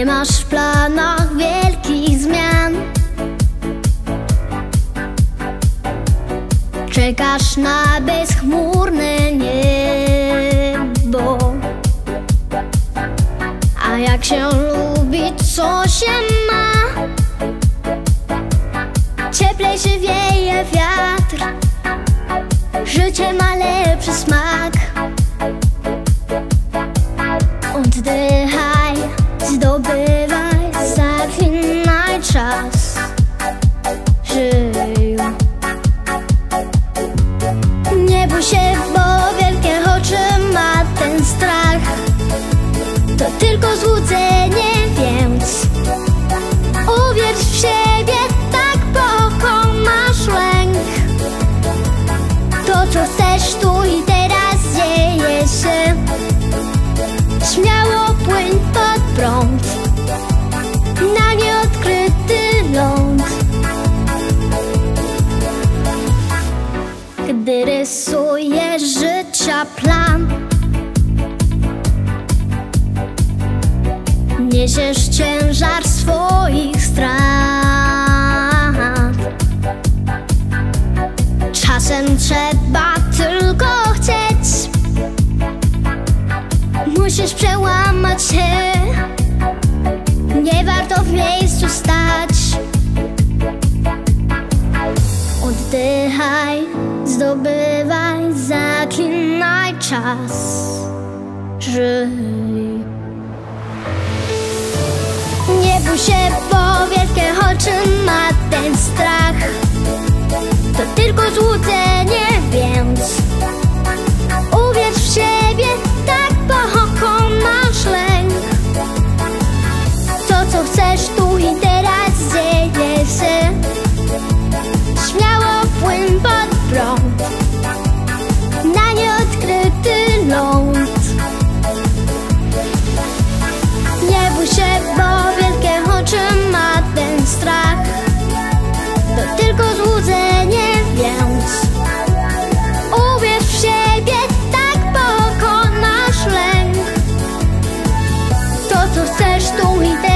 Nie masz w planach wielkich zmian. Czekasz na bezchmurne niebo. A jak się lubi, co się ma? Cieplejszy wieje wiatr, życie ma lepszy smak. Oddychaj, zdobywaj, zaklinaj czas. Żyj. Nie bój się, bo wielkie oczy ma ten strach. To tylko złudzenie, więc uwierz w siebie, tak pokonasz lęk. To, co chcesz tu i teraz, dzieje się. Śmiało płyń pod prąd, na nieodkryty ląd. Gdy rysujesz życia plan, niesiesz ciężar swoich strat. Czasem trzeba tylko chcieć. Musisz przełamać się. Nie warto w miejscu stać. Oddychaj, zdobywaj, zaklinaj czas. Żyj. Nie bój się, bo wielkie oczy ma ten strach. To tylko złudzenie, więc uwierz w siebie, tak pokonasz lęk. To, co chcesz tu i teraz, dzieje się. Śmiało płyń pod prąd, na nieodkryty ląd. Nie bój się, bo wielkie oczy ma ten strach. To tylko złudzenie, więc uwierz w siebie, tak pokonasz lęk. To, co chcesz tu i teraz,